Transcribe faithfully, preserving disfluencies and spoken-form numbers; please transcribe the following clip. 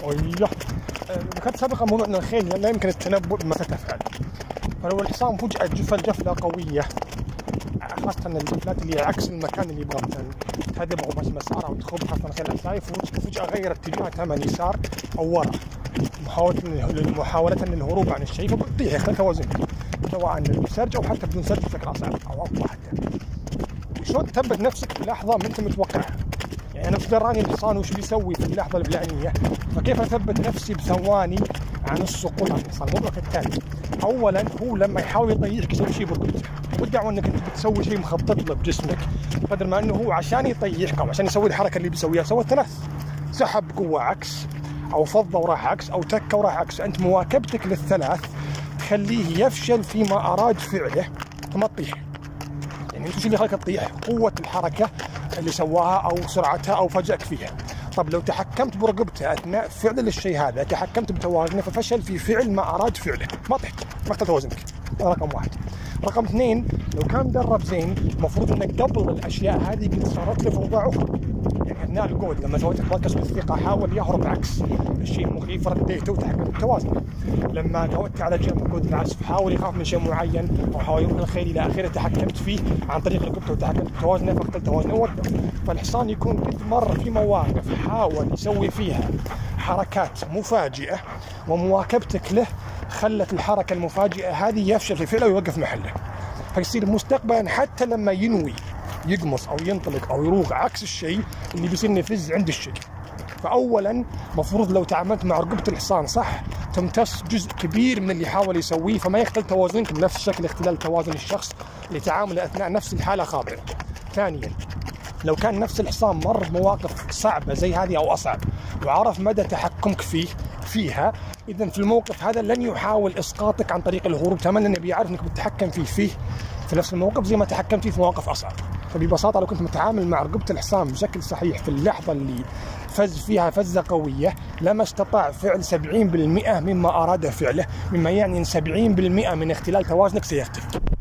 وياه. ذكرت سابقا موضوع ان الخيل لا يمكن التنبؤ بما ستفعل، فلو الحصان فجأة جفل جفلة قوية، خاصة الجفلات اللي عكس المكان اللي يبغى مثلا تهدم او ماشي مسار او تخوض، خاصة الخيل شايف فجأة غير اتجاه تمام يسار او ورا، محاولة محاولة للهروب عن الشيء، فبتطيح يختل توازنك سواء بسرج او حتى بدون سرج بشكل اصعب او اقوى حتى. شلون تثبت نفسك بلحظة ما انت متوقعها؟ يعني انا مش دراني الحصان وش بيسوي في اللحظة الفلانية، فكيف اثبت نفسي بثواني عن السقوط على الحصان؟ الموضوع كالتالي: اولا هو لما يحاول يطيحك يسوي شيء برقبته، والدعوه انك انت بتسوي شيء مخطط له بجسمك، قدر ما انه هو عشان يطيحك او عشان يسوي الحركه اللي بيسويها سوى ثلاث: سحب قوه عكس، او فضه وراح عكس، او تكه وراح عكس. انت مواكبتك للثلاث تخليه يفشل فيما اراد فعله ثم تطيح. يعني انت شو اللي خليك تطيح؟ قوه الحركه اللي سواها او سرعتها او فاجأك فيها. طب لو تحكمت برقبته اثناء فعل الشيء هذا، تحكمت بتوازنه، ففشل في فعل ما اراد فعله، ما طحت، ما اختل توازنك. هذا رقم واحد. رقم اثنين: لو كان مدرب زين المفروض انك قبل الاشياء هذه قد صارت له في اوضاع اخرى. يعني اثناء القود لما سويت مركز بالثقه حاول يهرب عكس الشيء المخيف، رديته وتحكمت بتوازنه. لما قودت على جنب قود العزف حاول يخاف من شيء معين او حاول يروح الخيل الى اخره، تحكمت فيه عن طريق رقبته وتحكمت بتوازنه، فاختل توازنه ووقف. فالحصان يكون قد مر في مواقف حاول يسوي فيها حركات مفاجئه، ومواكبتك له خلت الحركه المفاجئه هذه يفشل في فعله ويوقف محله، فيصير مستقبلا حتى لما ينوي يقمص او ينطلق او يروغ عكس الشيء اللي بيصير يفز عند الشيء. فاولا مفروض لو تعاملت مع رقبه الحصان صح تمتص جزء كبير من اللي يحاول يسويه، فما يختل توازنك بنفس شكل اختلال توازن الشخص اللي تعامل اثناء نفس الحاله خاطئه. ثانيا لو كان نفس الحصان مر بمواقف صعبه زي هذه او اصعب وعرف مدى تحكمك فيه فيها، اذا في الموقف هذا لن يحاول اسقاطك عن طريق الهروب تماما، لانه بيعرف انك بتتحكم فيه فيه في نفس الموقف زي ما تحكمت فيه في مواقف اصعب. فببساطه لو كنت متعامل مع رقبه الحصان بشكل صحيح في اللحظه اللي فز فيها فزه قويه، لما استطاع فعل سبعين بالمئة مما اراده فعله، مما يعني ان سبعين بالمئة من اختلال توازنك سيختفي.